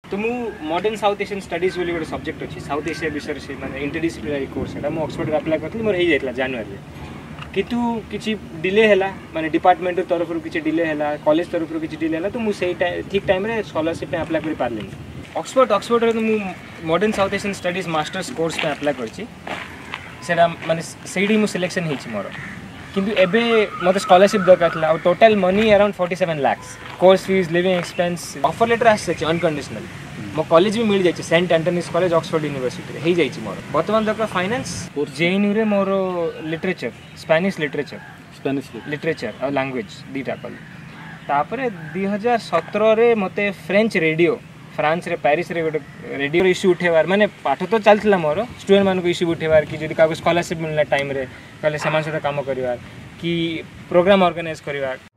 तो मु modern South Asian studies बोली गोटे सब्जेक्ट अच्छी साउथ एशिया विषय से माने इंटरडिसिप्लिनरी कोर्स है मु ऑक्सफोर्ड अप्लाई करथि मोर हो जाइतला जनवरी कितु किछि डिले हैला माने डिपार्टमेंट तरफ रु किछि डिले हैला कॉलेज तरफ रु किछि डिले हैला तो मु सेही ठीक टाइम रे स्कॉलरशिप पे अप्लाई करि पारलिनी ऑक्सफोर्ड रे मु modern South Asian studies masters course पे अप्लाई करछि सेरा माने सेही मु सिलेक्शन हेछि मोर किंतु एबे मते स्कॉलरशिप दरकार थला और total money around 47 lakhs course fees living expense offer letter आसे अनकंडीशनल मो कॉलेज भी मिल जाइए saint Antony's college Oxford university हो जाइए मोर बर्तमान दरकार फाइनेंस जेएनयू रे मोर लिटरेचर स्पेनिश लिटरेचर और लैंग्वेज दीटा कल तापर 2017 रे मते फ्रेंच रेडियो फ्रांस रे पेरिस रे गोटे रेडियो इश्यू उठेबार माने पाठ तो चलथिला मोर स्टूडेंट मान को इश्यू उठेबार कि जदि का स्कॉलरशिप मिलना टाइम रे कहले समान सहित काम करिवार कि प्रोग्राम ऑर्गेनाइज करिवार